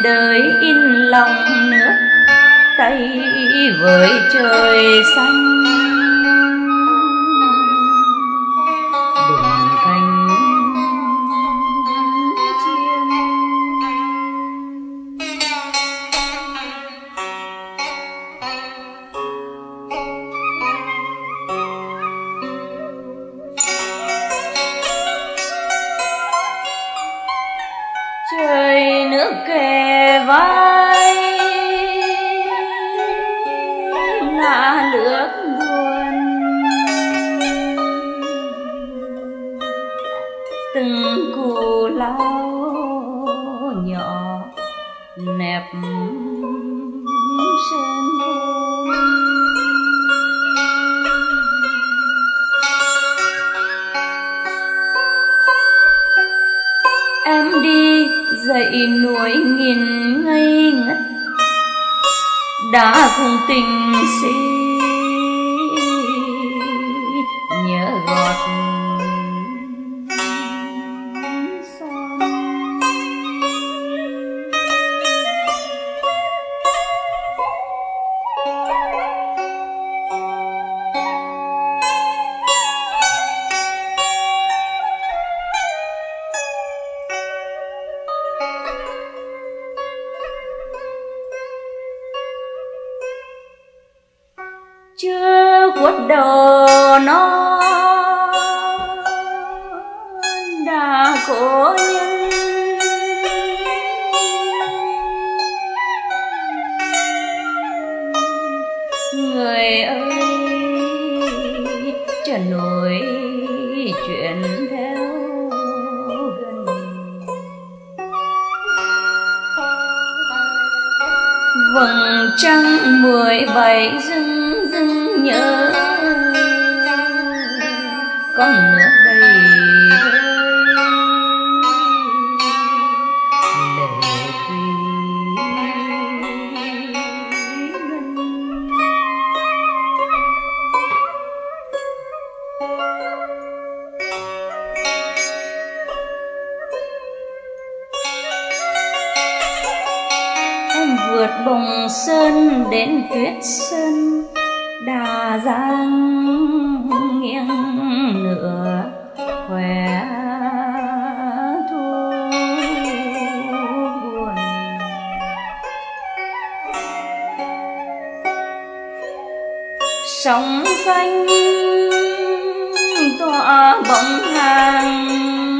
đời in lòng nước Tây với trời xanh. Đừng cánh chim trời nước kề vai ngả lướt buồn, từng cù lao nhỏ nẹp sơn hôn. Em đi dậy núi nghìn ngây ngất, đã cùng tình si nhớ gọt son. Chưa khuất đầu nó đã cố nhân, người ơi chờ nổi chuyện theo gần. Vầng trăng 17 dưng dưng nhớ con nước đầy lệ thủy ngân. Em vượt bồng sơn đến tuyết sơn, Đà Giang nghiêng nửa khỏe thu buồn. Sóng xanh tỏa bóng hàng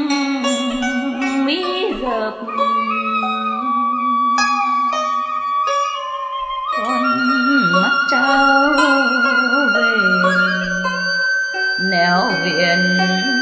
mỹ dợp, con mắt trao về nẻo viện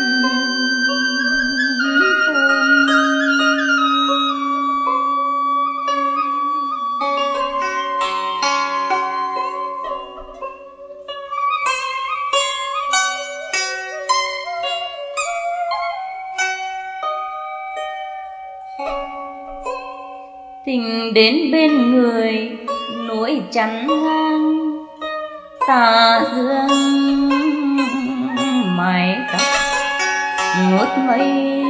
tình đến bên người núi chắn ngang, tà dương mái tóc ngút mây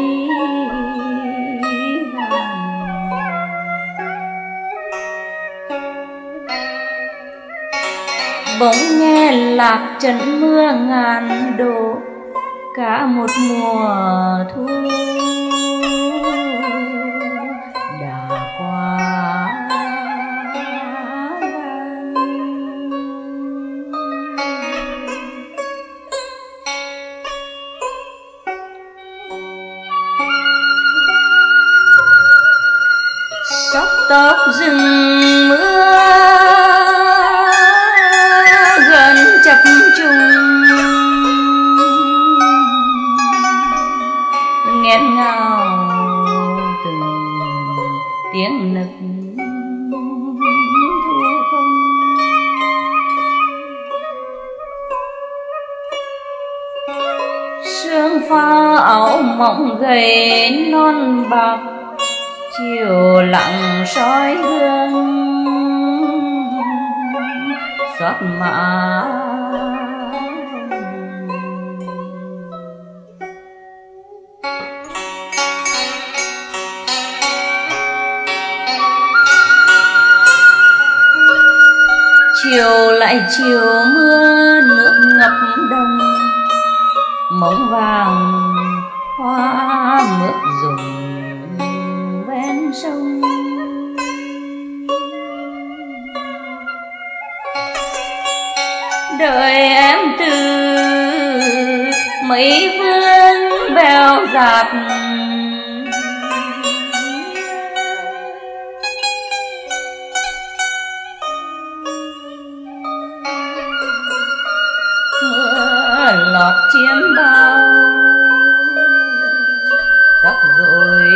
vàng. Bỗng nghe lạc trận mưa ngàn đổ, cả một mùa thu đã qua. Sóc tóc rừng mưa gần chập trùng, nghẹn ngào từng tiếng nức thu không. Sương pha áo mỏng gầy non bạc, chiều lặng soi hương xót mã. chiều lại chiều mưa nước ngập đồng, mống vàng hoa mướp rụng ven sông. Đời em từ mấy phương bèo dạt, mưa lọt chiếm bao tóc rồi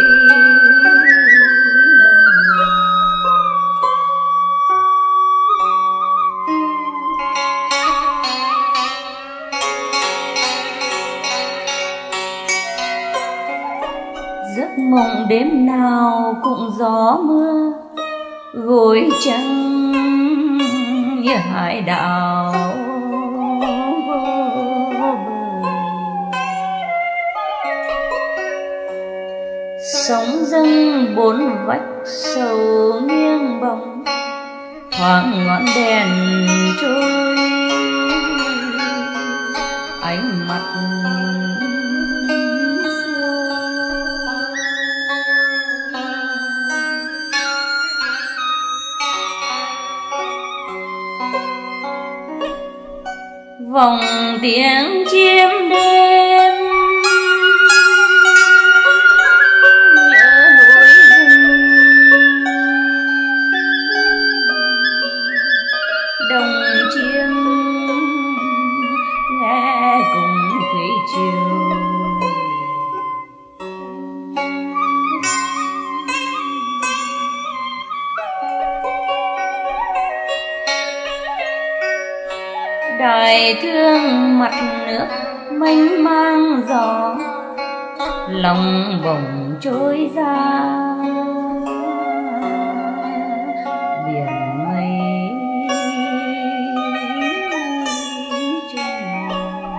giấc mộng đêm nào cũng gió mưa gối trắng như hải đảo vô bờ. Sóng dâng bốn vách sầu nghiêng bóng, thoáng ngọn đèn trôi ánh mắt vòng tiếng chim đêm nhớ núi rừng, đồng chiêng nghe cùng thủy triều. Đài thương mặt nước mênh mang gió, lòng bồng trôi ra biển mây trôi.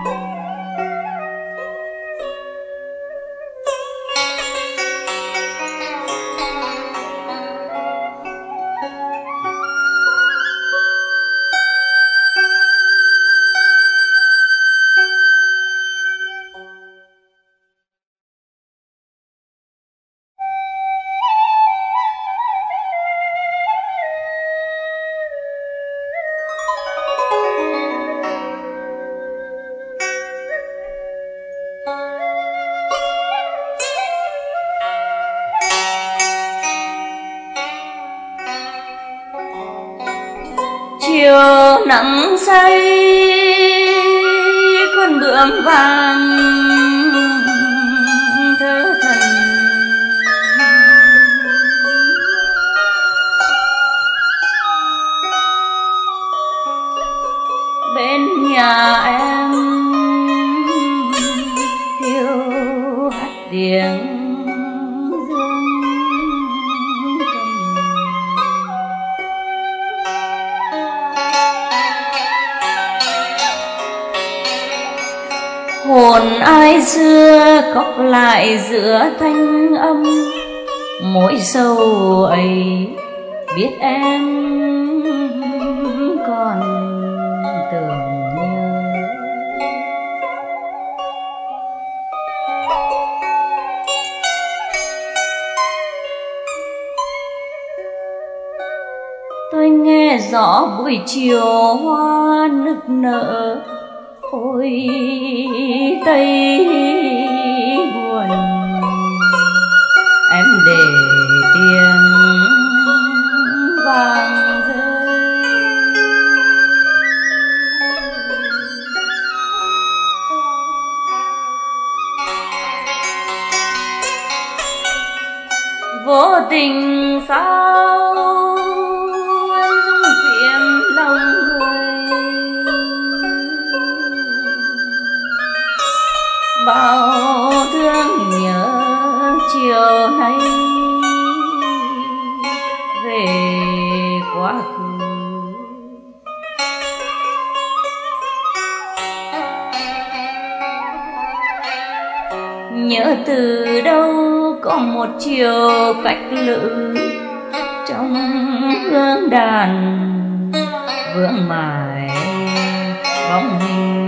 Chiều nắng say con bướm vàng thơ thần, bên nhà em thiêu hát tiếng hồn ai xưa cóc lại giữa thanh âm mỗi sâu ấy biết em còn tưởng nhớ. Tôi nghe rõ buổi chiều hoa nức nở, ôi tây buồn em để tiếng vàng rơi. Vô tình sao em rung phiền lòng người, bao thương nhớ chiều nay về quá khứ. Nhớ từ đâu có một chiều cách lự trong hương đàn vương mãi bóng hình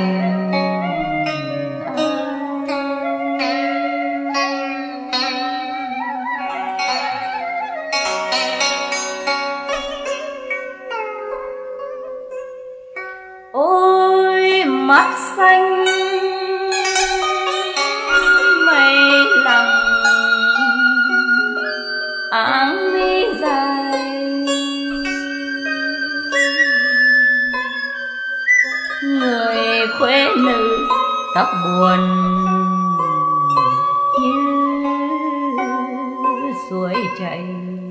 ôi mắt xanh mây lặng áng mi dài, người khuê nữ tóc buồn như suối chảy,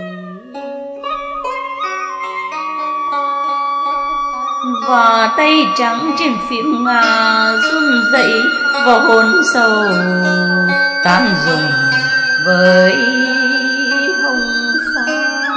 và tay trắng trên phím ngà run rẩy vào hồn sầu tan dùng với hồng sa.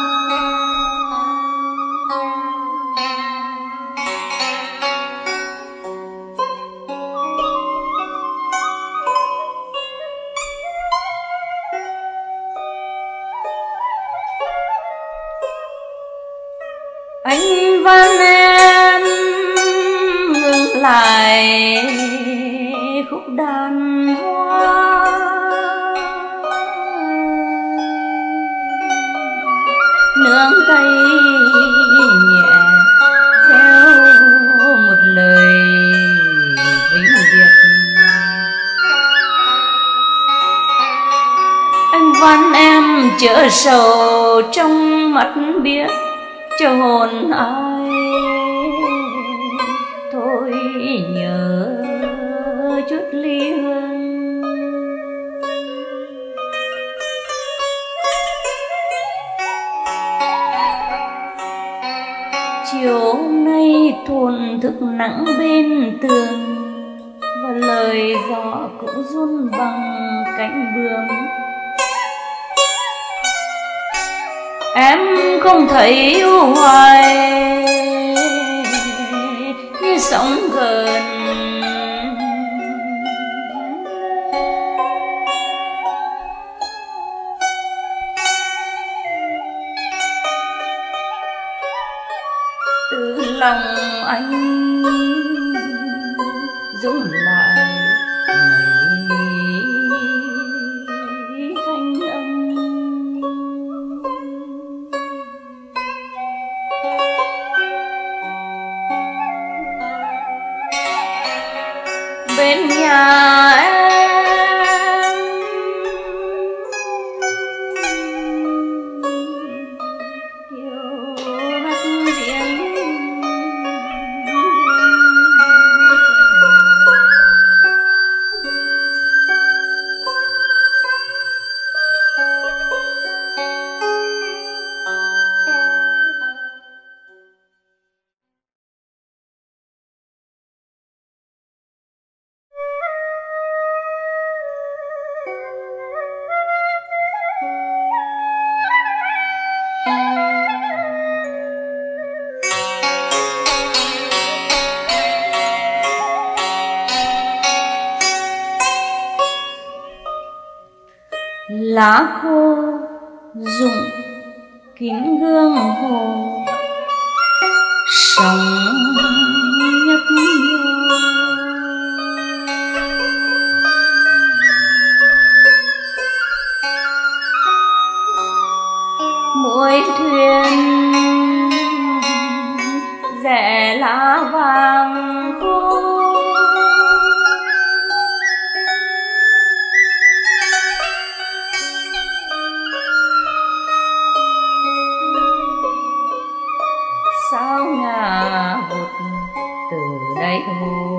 Anh van em ngừng lại khúc đàn hoa, nương tay nhẹ theo một lời vĩnh biệt. Anh van em chữa sầu trong mắt biết cho hồn ai thôi nhớ chút ly hương. Chiều hôm nay thôn thức nắng bên tường, và lời gió cũng run bằng cánh bướm. Em không thấy yêu hoài như sóng gần, từ lòng anh rung lại mấy thanh âm. Bên nhà em yêu hát tiếng lá khô rụng kín gương hồ, sóng nhấp nhô. Mỗi thuyền rẽ lá vàng khô, sao ngả vụt từ đáy hồ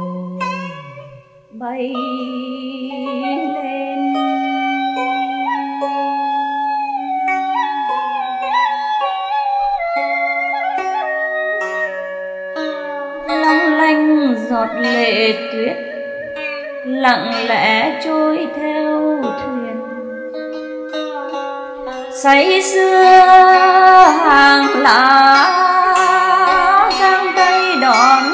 bay lên. Long lanh giọt lệ tuyết lặng lẽ trôi theo thuyền, say sưa hàng lá giang tay đón.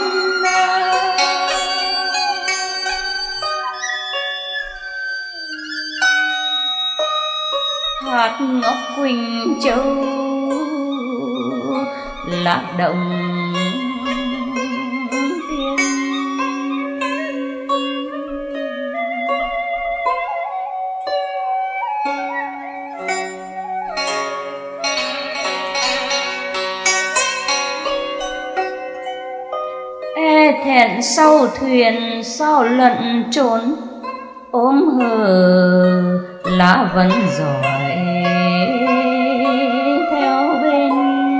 Hạt ngọc Quỳnh Châu lạc động sau thuyền sao lận trốn, ôm hờ lá vẫn giỏi theo bên.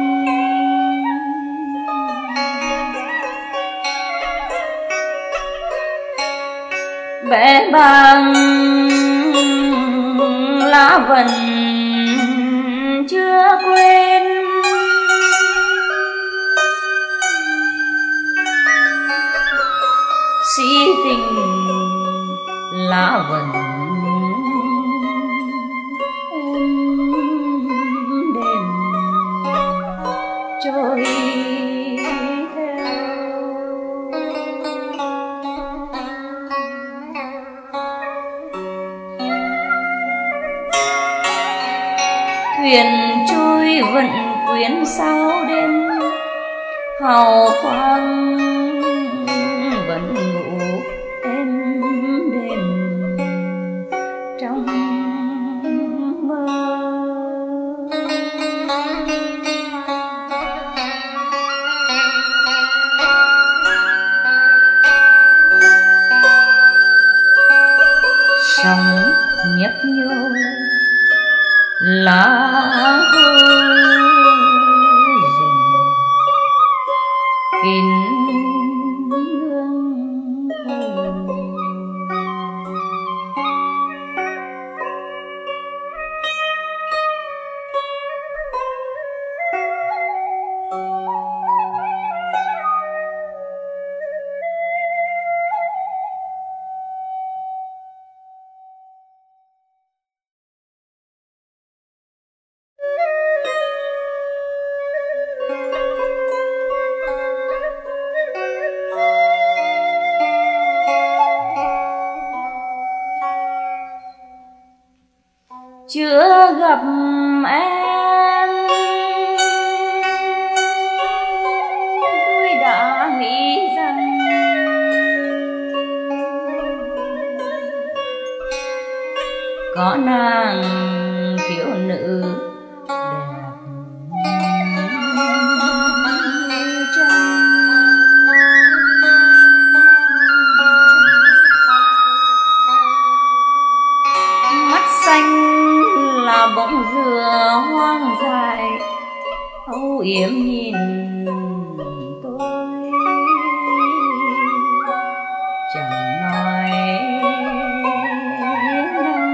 Bé bàng lá vẫn chưa quên, si tình lá vẫn êm đềm trôi theo. Thuyền trôi vận quyến sao đêm, hào quang vẫn ngủ êm đềm trong mơ. Sóng nhấp nhô lá rừng kín hương hồng. Chưa gặp em tôi đã nghĩ rằng có nàng thiếu nữ đẹp như trăng. Mắt xanh là bóng dừa hoang dại, âu yếm nhìn tôi chẳng nói năng.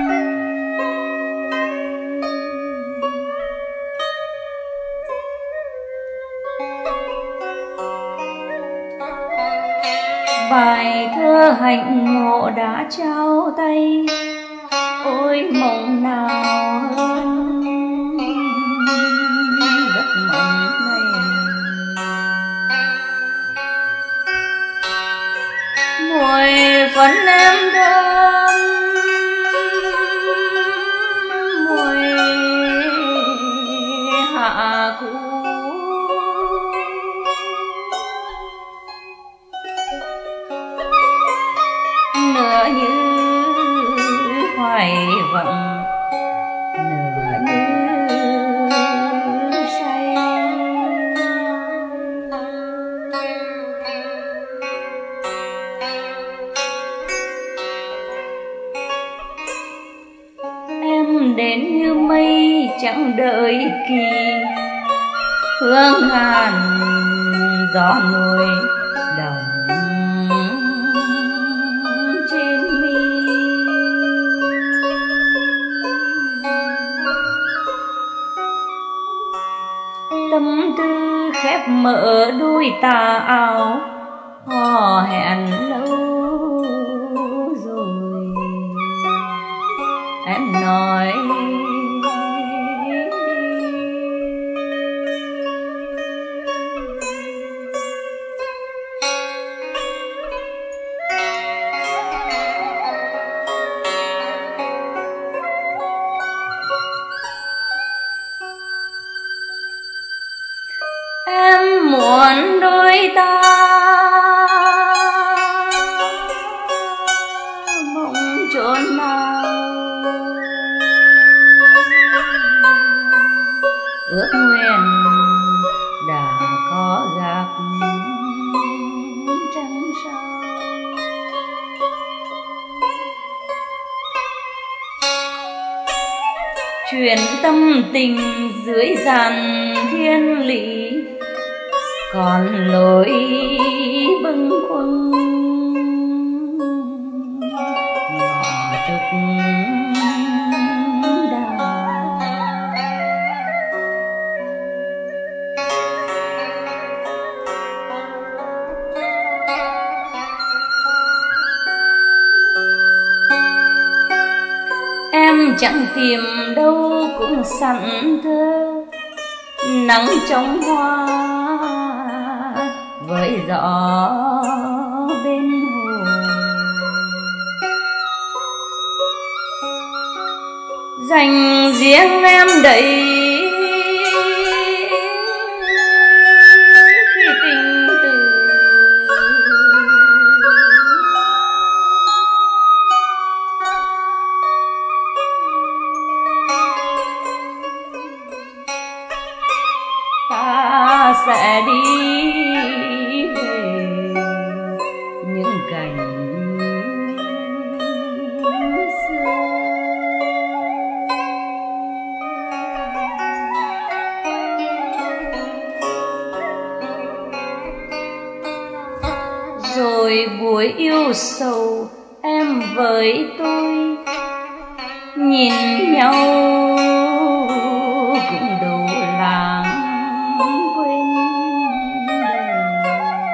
Bài thơ hạnh ngộ đã trao tay, ôi mộng nào hơn giấc mộng này. Mùi phấn em thơm, mùi hạ cũ, nửa như hoài vọng, nửa như say. Em đến như mây chẳng đợi kỳ, hương ngàn gió nổi đồng trên mi. Tâm tư khép mở đôi tà áo, hò hẹn lâu rồi em nói em muốn đôi ta mong chốn nào, ước nguyện đã có gặp trăng Truyền tâm tình dưới dàn thiên lý, còn lối bâng khuâng ngõ trực đào. Em chẳng tìm đâu cũng sẵn thơ, nắng trong hoa với gió bên hồ. Dành riêng em đây khi tình từ ta sẽ đi về những cảnh xưa. Rồi buổi yêu sầu em với tôi nhìn nhau cũng đủ làng quên đời.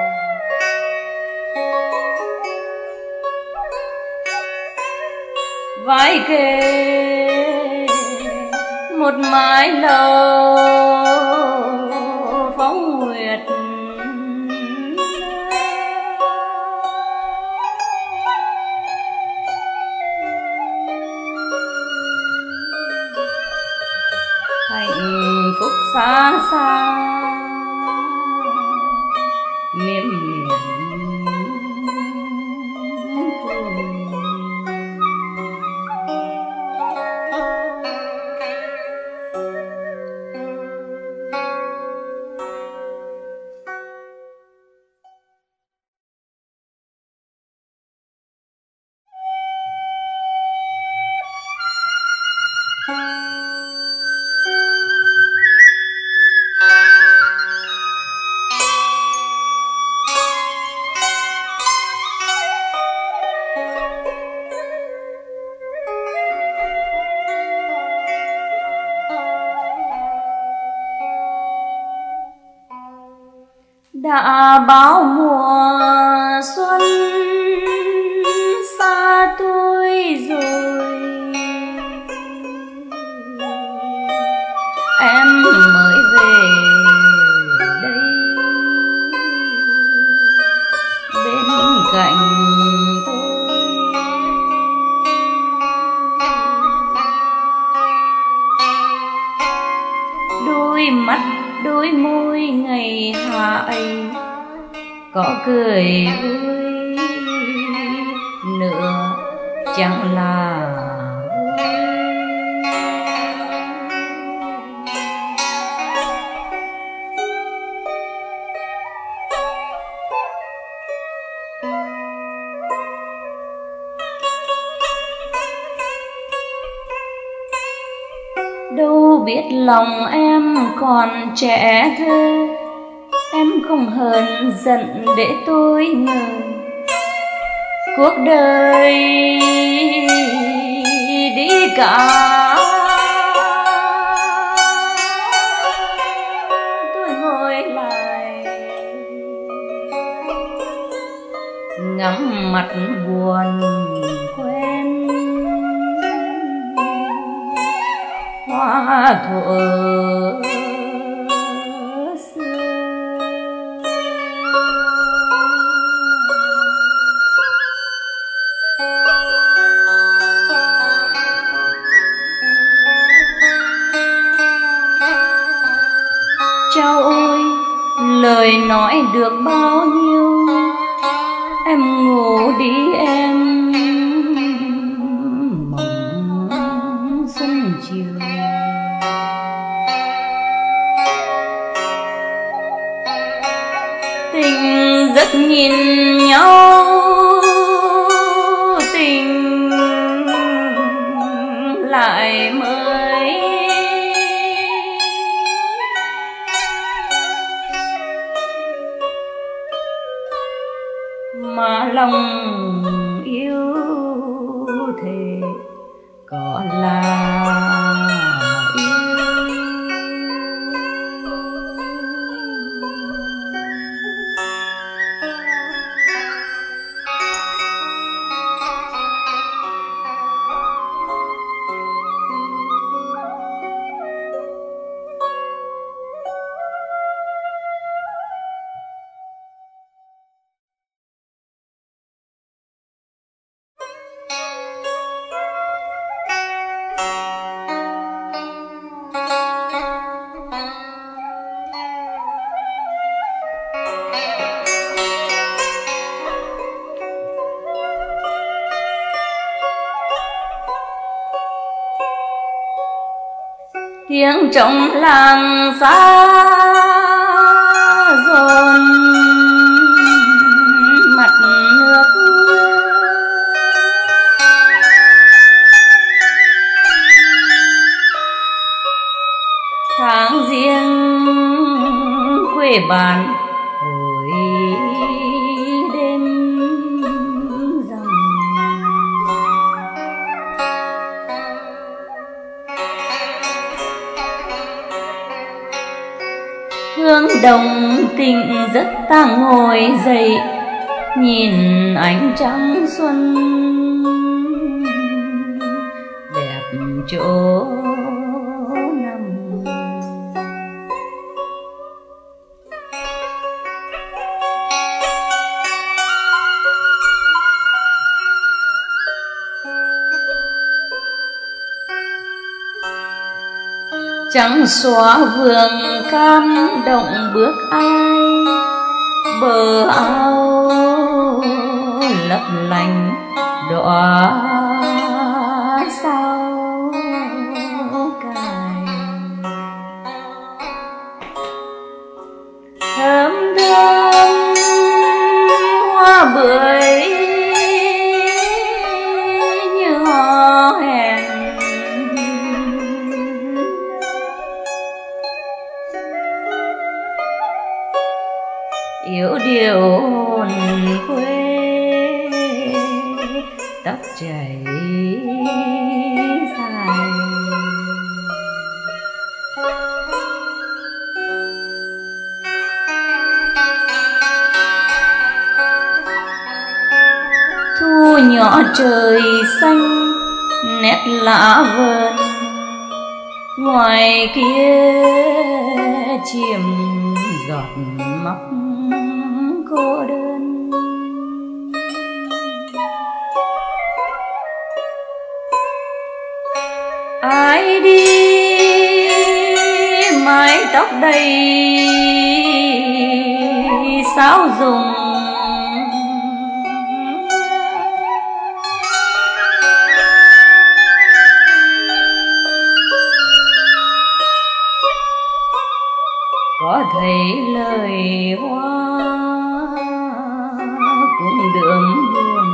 Vai kề một mái lầu phóng nguyệt, hạnh phúc xa xa miên miền cười. Đã bao mùa xuân xa tôi rồi, em mới về đây bên cạnh tôi. Đôi mắt đôi môi ngày hạ ấy có cười vui nữa chẳng là đâu biết lòng em còn trẻ thơ, em không hờn giận để tôi ngờ cuộc đời đi cả. Tôi ngồi lại ngắm mặt buồn quen hoa thuở xưa. Cháu ơi, lời nói được bao nhiêu, em ngủ đi em mộng xuân chiều. Tình rất nhìn nhau, tình lại mới có là tiếng trong làng xa dồn mặt nước, tháng riêng quê bạn hồi đêm rằm. Hương đồng tình rất ta ngồi dậy, nhìn ánh trăng xuân đẹp chỗ nằm. Trắng xóa vườn cam động bước ai, bờ ao lấp lánh đóa sao cài. Thơm thơm hoa bưởi như hò hẹn, yếu điệu hồn quê tóc chảy dài. Thu nhỏ trời xanh nét lá vườn, ngoài kia chìm giọt móc cô đơn. Ai đi mái tóc đầy sao dùng, có thấy lời hoa cũng đượm buồn.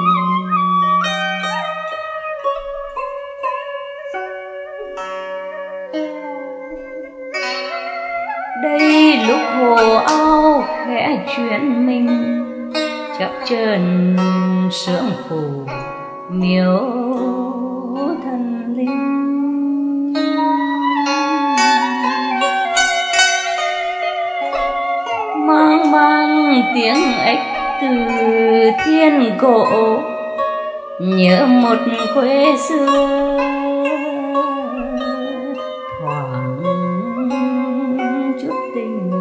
Đây lúc hồ ao khẽ chuyển mình, chập chờn sương phủ miếu thần linh. Mang mang tiếng ếch từ thiên cổ, nhớ một quê xưa thoáng chút tình.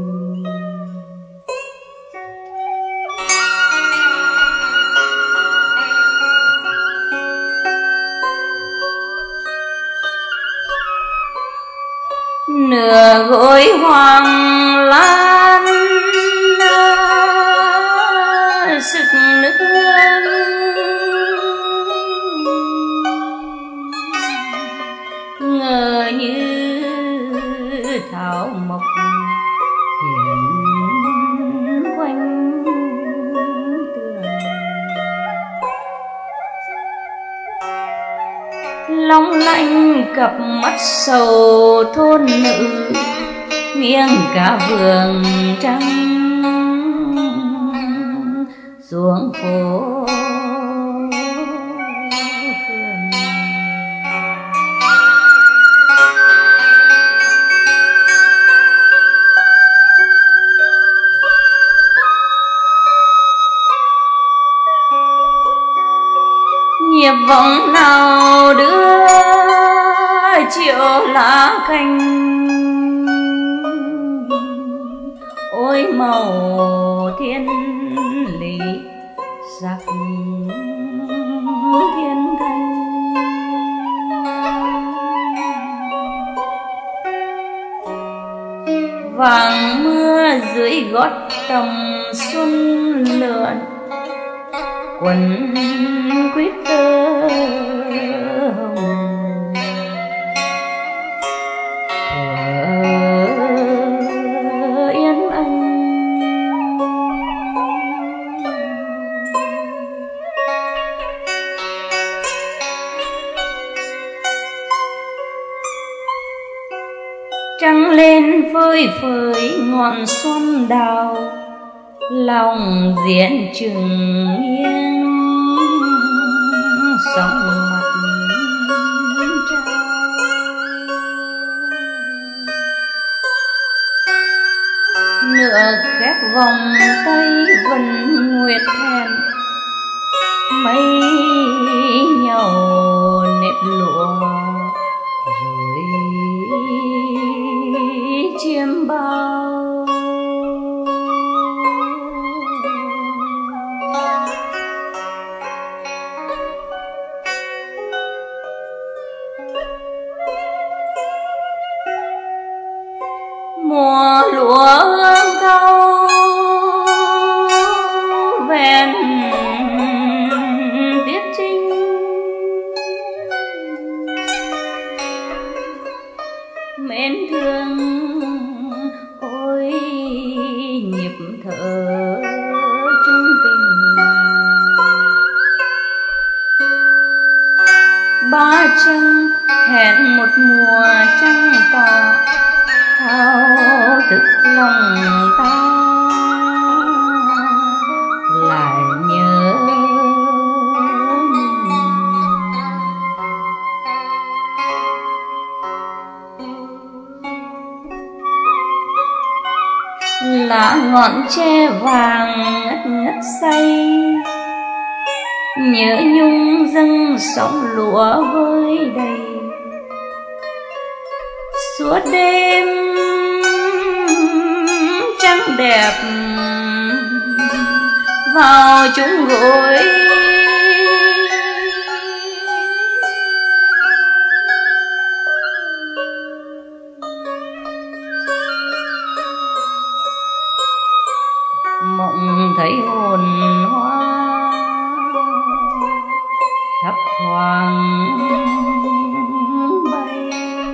Nửa gối hoàng lan sực nước, ngờ như thảo mộc hiện quanh tường. Long lanh cặp mắt sầu thôn nữ, miếng cả vườn trắng xuống phố phường. canh, ôi màu thiên lý sắc thiên thanh. Vàng mưa dưới gót tầm xuân lượn, quần quýt tơ hồng thuở yên anh. Trăng lên phơi phới ngọn xuân đào, lòng diễn chừng yên sóng mặt trao. Nửa khép vòng tay vần nguyệt thẹn, mây nhau nếp lụa rồi chiêm bao. Mùa lúa hương cao ven tiết trinh, mến thương ôi nhịp thở chung tình. Ba chân hẹn một mùa trăng tỏ, thao thức lòng ta lại nhớ lá ngọn tre vàng ngất ngất say, nhớ nhung dâng sóng lúa với đầy. Suốt đêm trăng đẹp vào chung gối, mộng thấy hồn hoa thấp thoáng bay.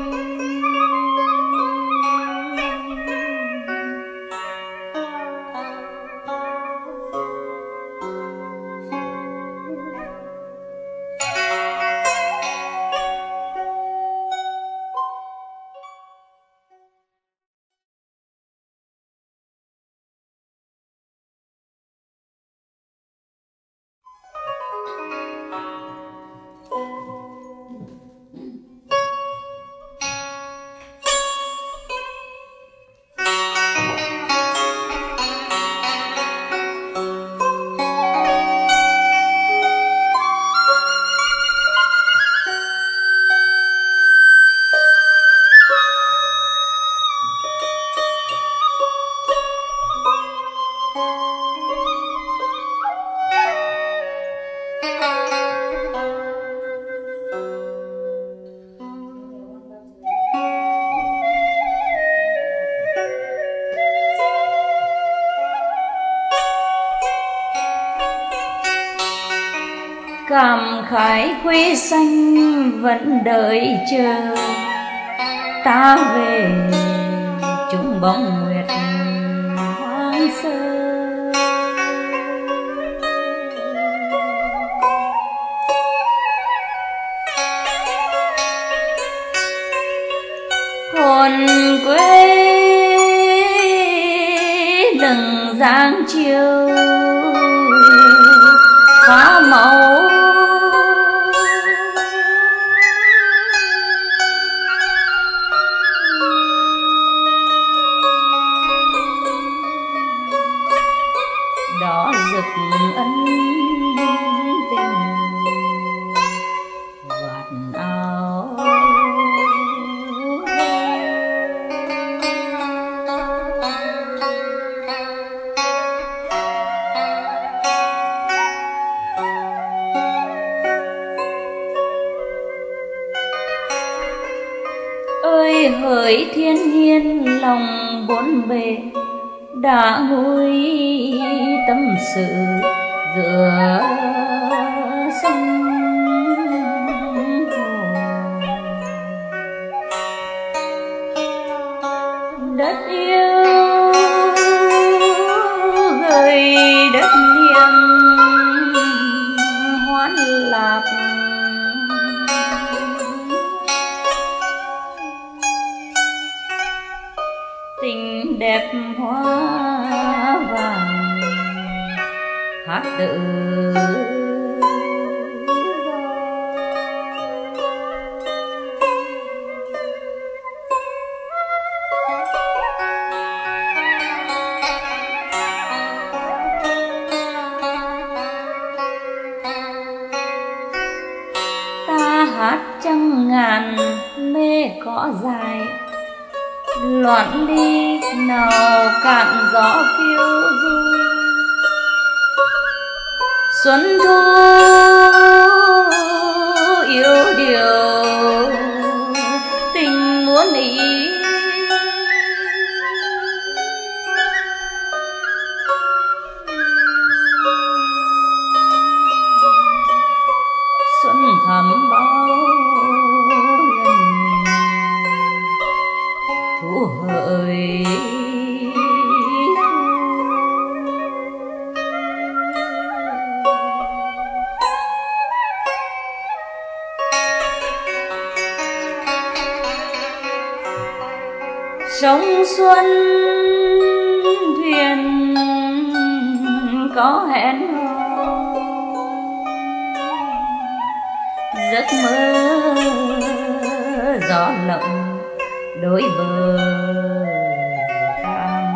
Cảm khái quê xanh vẫn đợi chờ ta về chung bóng nguyệt hoang sơ. Hồn quê lừng dáng chiều phá màu, đỏ rực ân tình vạt áo. ơi hỡi thiên nhiên lòng bốn bề, đã ngồi tâm sự giữa sông hồ. Đất yêu gửi đất niềm hoan lạc, tình đẹp hoa vàng hát tự ta hát trăm ngàn mê cỏ dài, loạn đi nào cạn gió phiêu du. Xuân thu yêu điều tình muốn ý, xuân thắm bao lần thu hỡi. Sông xuân thuyền có hẹn hò, giấc mơ gió lộng đôi bờ cam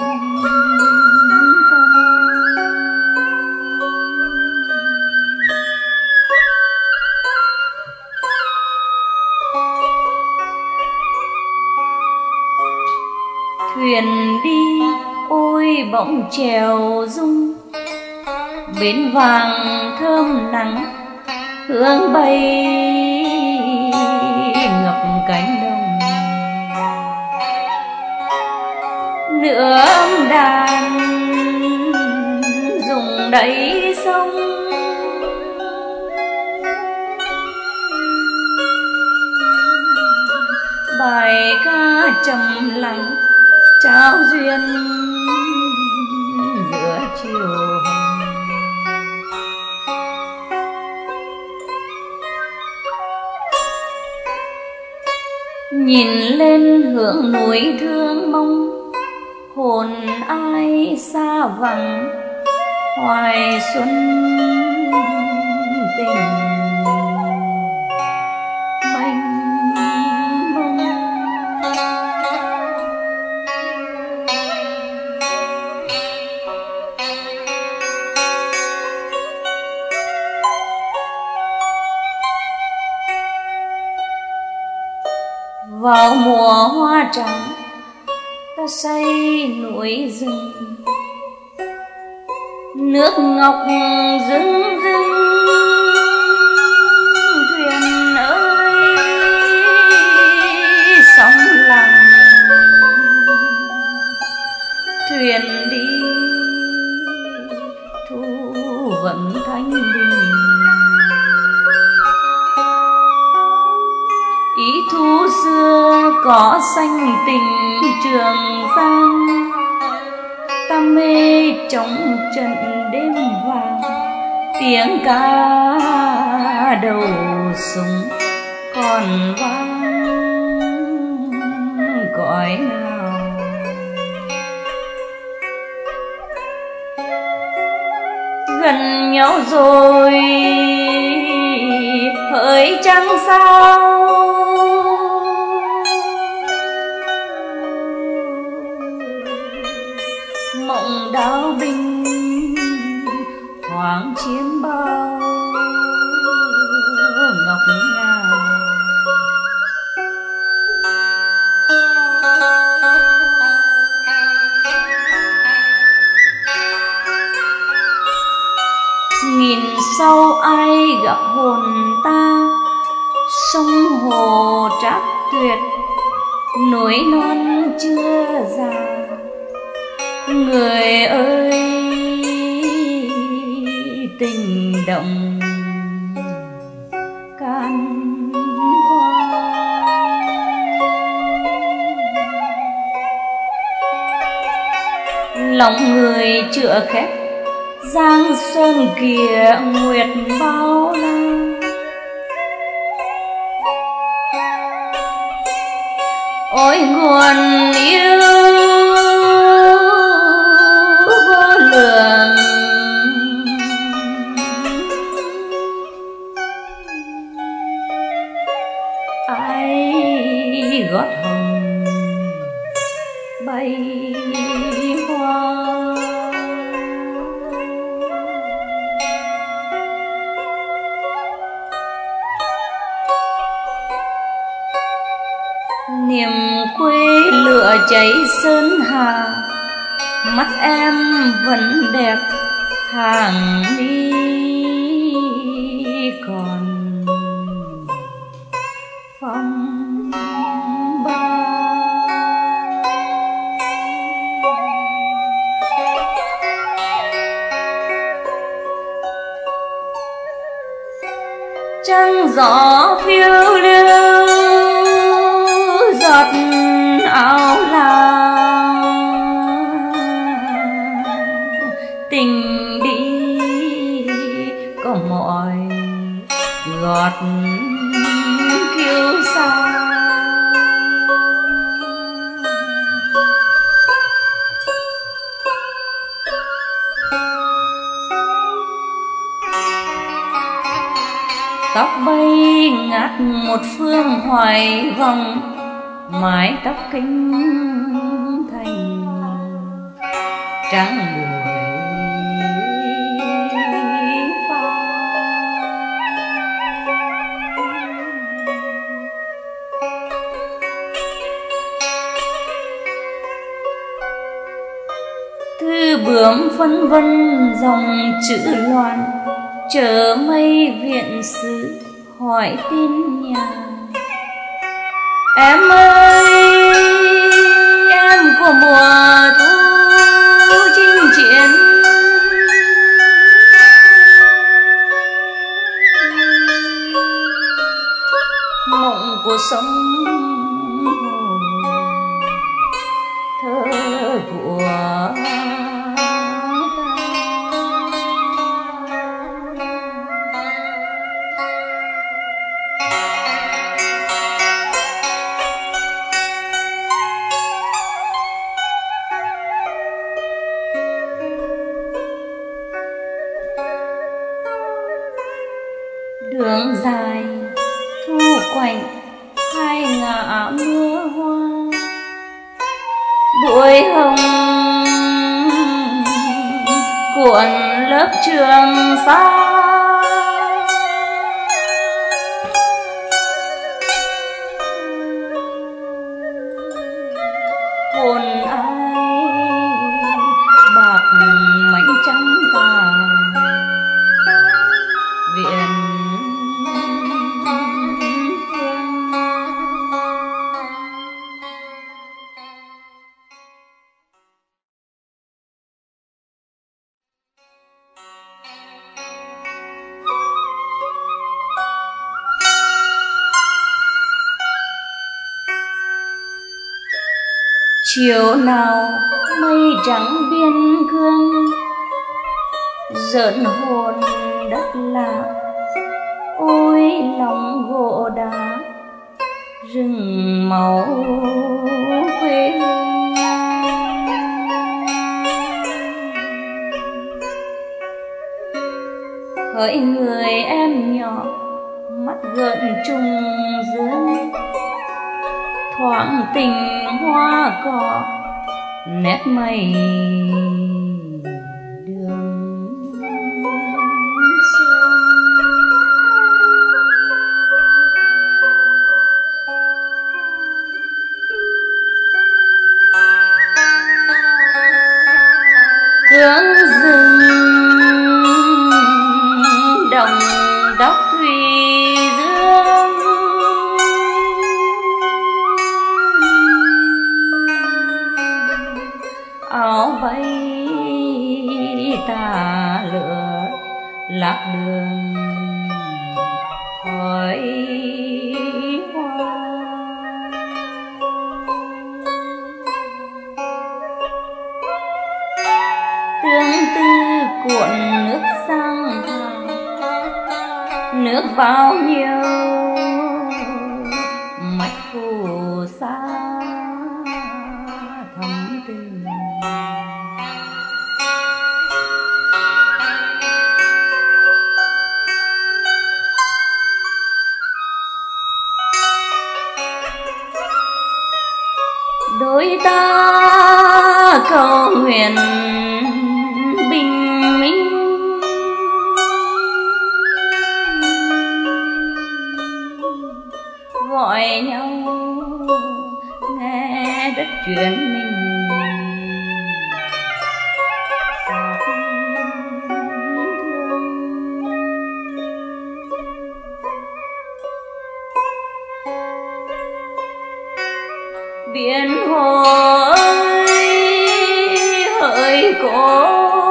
thuyền đi ôi bỗng chèo rung, bến vàng thơm nắng hương bay ngập cánh đồng. Nửa âm đàn dùng đáy sông, bài ca trầm lặng trao duyên giữa chiều hồng. Nhìn lên hướng núi thương mong, hồn ai xa vắng hoài xuân tình mênh mông. Vào mùa hoa trắng ta xây núi rừng, nước ngọc rưng rưng. Thuyền ơi sóng lặng, thuyền đi thu vẫn thanh bình. Ý thu xưa có xanh tình Trường Giang, ta mê trong trận đêm vàng. Tiếng ca đầu súng còn vang cõi nào. Gần nhau rồi hỡi trăng sao, mộng đao binh thoáng chiến bao ngọc ngà. Nghìn sau ai gặp hồn ta, sông hồ trác tuyệt núi non chưa già. Người ơi tình động can qua. Lòng người chữa khép giang sơn kia nguyệt bao la. Ôi nguồn yêu vô lượng, ai gót hồng bay hoa. Niềm quê lửa cháy sơn hà, mắt em vẫn đẹp hàng mi còn phong ba. Trăng gió phiêu lưu giọt áo là tình đi có mọi giọt kiêu sa. Tóc bay ngát một phương hoài vòng, mái tóc kinh thành trắng buổi pha. Thư bướm phân vân dòng chữ loạn, chờ mây viện sứ hỏi tin nhà. Em ơi em của mùa thu chinh chiến, mộng của sông hồ, thơ của đường dài thu quạnh hai ngả mưa hoa. Bụi hồng cuộn lớp Trường Sa, hồn ai bạc mảnh trắng tà viện. Chiều nào mây trắng biên cương, giỡn hồn đất lạ. Ôi lòng gỗ đá rừng màu quê hương. Hỡi người em nhỏ mắt gợn trùng dương, thoáng tình hoa cỏ nét mây đường sương. Hướng rừng đồng đốc thủy dương, bao nhiêu mạch phù sa thắm tình. Đôi ta cầu nguyện bình minh, gọi nhau nghe đất chuyển mình. Biển hồ ơi hỡi cô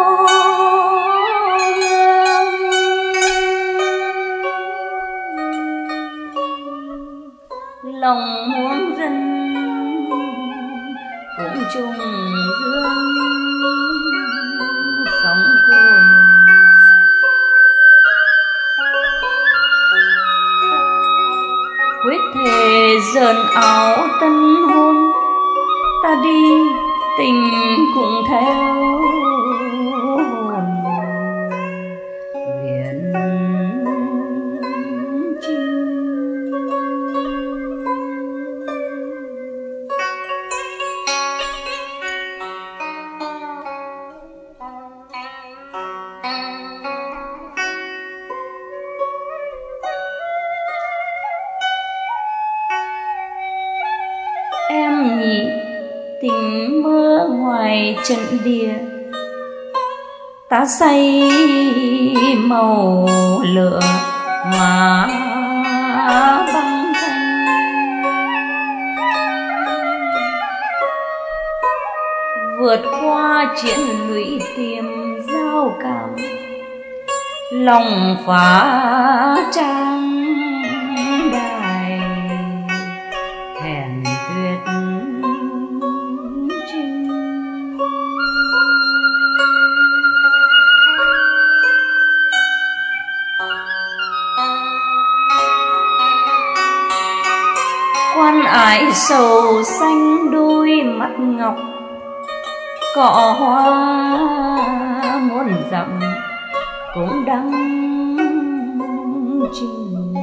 lòng muôn dân cũng chung dương sóng khôn. Quyết thề dờn áo tân hôn, ta đi tình cũng theo hồn viễn chinh. Em nhỉ tình mơ ngoài trận địa, ta say màu lửa mà băng thanh. Vượt qua chiến lũy tiềm giao cảm, lòng phá trang đài hẹn tuyệt chinh. Quan ải sầu xanh đôi mắt ngọc, cỏ hoa muôn dặm cũng đắng trình.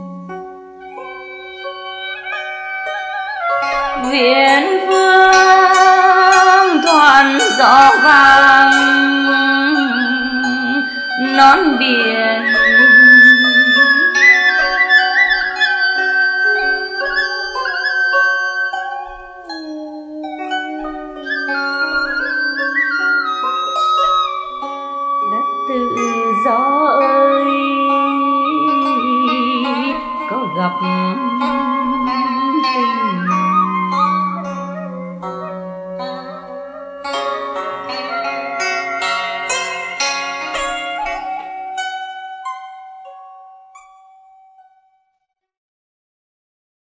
Viễn phương thoàn gió vàng non biển